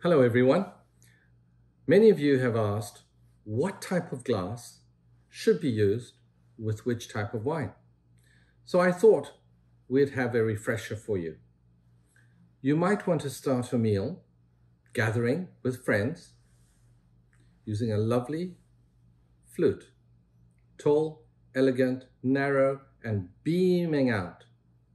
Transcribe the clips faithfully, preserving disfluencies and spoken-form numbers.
Hello everyone. Many of you have asked what type of glass should be used with which type of wine. So I thought we'd have a refresher for you. You might want to start a meal gathering with friends using a lovely flute, tall, elegant, narrow, and beaming out.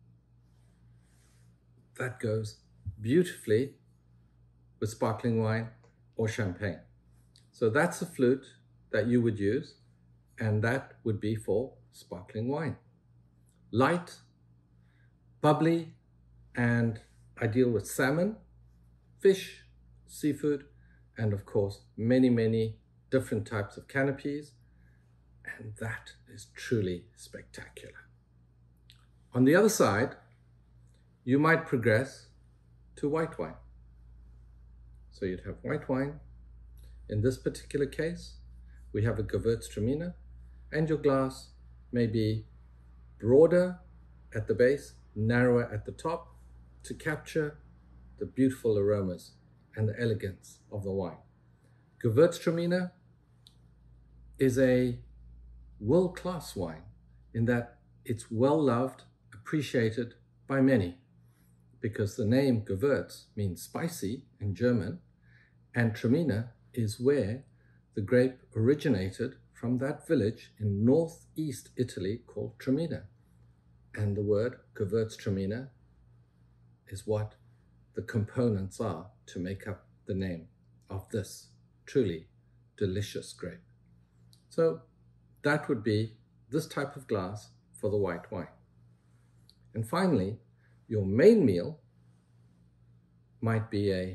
That goes beautifully with sparkling wine or champagne. So that's a flute that you would use, and that would be for sparkling wine. Light, bubbly, and ideal with salmon, fish, seafood, and of course, many, many different types of canopies. And that is truly spectacular. On the other side, you might progress to white wine. So you'd have white wine. In this particular case, we have a Gewürztraminer, and your glass may be broader at the base, narrower at the top, to capture the beautiful aromas and the elegance of the wine. Gewürztraminer is a world-class wine in that it's well-loved, appreciated by many, because the name Gewürz means spicy in German, and Traminer is where the grape originated from that village in northeast Italy called Traminer. And the word Gewürztraminer is what the components are to make up the name of this truly delicious grape. So that would be this type of glass for the white wine. And finally, your main meal might be a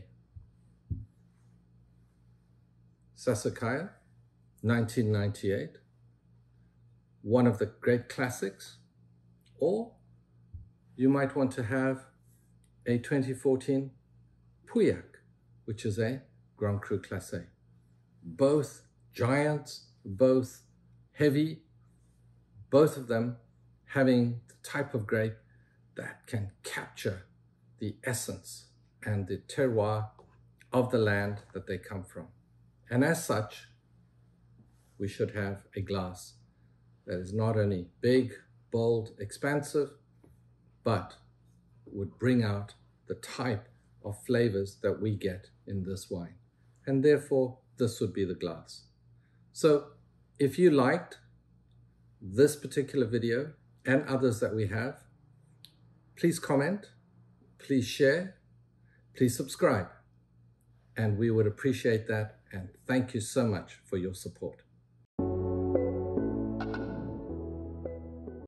Sassicaia, nineteen ninety-eight, one of the great classics, or you might want to have a twenty fourteen Pauillac, which is a Grand Cru Classé. Both giants, both heavy, both of them having the type of grape that can capture the essence and the terroir of the land that they come from. And as such, we should have a glass that is not only big, bold, expansive, but would bring out the type of flavors that we get in this wine. And therefore, this would be the glass. So if you liked this particular video and others that we have, please comment, please share, please subscribe. And we would appreciate that. And thank you so much for your support.